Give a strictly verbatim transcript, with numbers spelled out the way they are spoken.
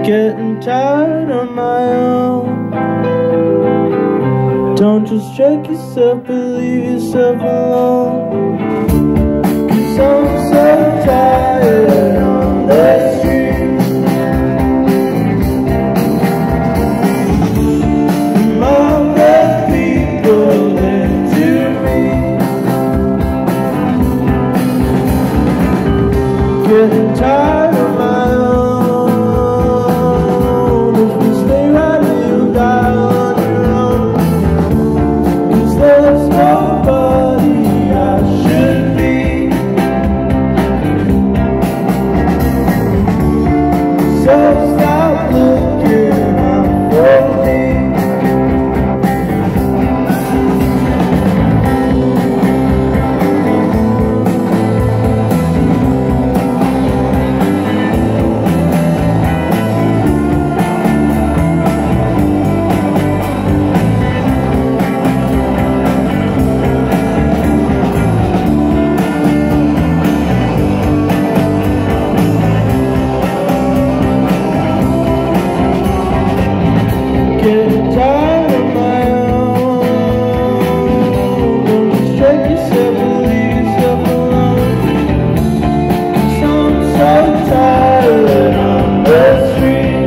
Getting tired on my own. Don't just check yourself, but leave yourself alone. 'Cause I'm so tired on the street. From all the people into me. Getting tired on my own. Stop looking out for me. Getting tired on my own. Don't just check yourself and leave yourself alone. 'Cause I'm so tired on the street.